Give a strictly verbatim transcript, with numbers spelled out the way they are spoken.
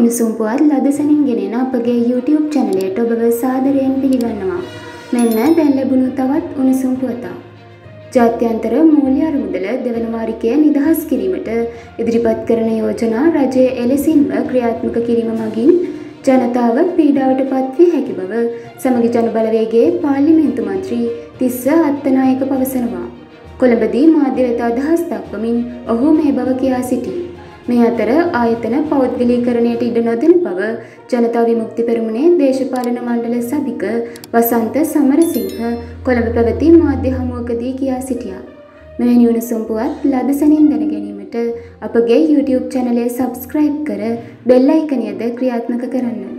උණුසුම් පුවත් ලදසනින් ගෙනෙන අපගේ YouTube channelයට ඔබව සාදරයෙන් පිළිගන්නවා. මෙන්න දැන් ලැබුණු තවත් උණුසුම් පුවතක්. ජාත්‍යන්තර මූල්‍ය අරමුදල දෙවන වාරිකය නිදහස් කිරීමට ඉදිරිපත් කරන යෝජනා රජය එලෙසින්ම ක්‍රියාත්මක කිරීම මගින් ජනතාව පීඩාවට පත්විය හැකි බව සමගි ජන බලවේගයේ පාර්ලිමේන්තු මන්ත්‍රී තිස්ස අත්තනායක පවසනවා. කොළඹදී මාධ්‍ය වෙත අදහස් දක්වමින් ඔහු මේ බව කියා සිටියි. මේ අතර ආයතන පෞද්ගලීකරණයට ඉඩ නොදෙන බව ජනතා විමුක්ති පෙරමුණේ දේශපාලන මණ්ඩල සභික වසන්ත සමරසිංහ කොළඹ පැවති මාධ්‍ය හමුවකදී කියා සිටියා. මෙවැනි උණුසුම් පුවත් ලදසනින් දැන ගැනීමට අපගේ YouTube channel එක subscribe කර bell icon එකද ක්‍රියාත්මක කරන්න.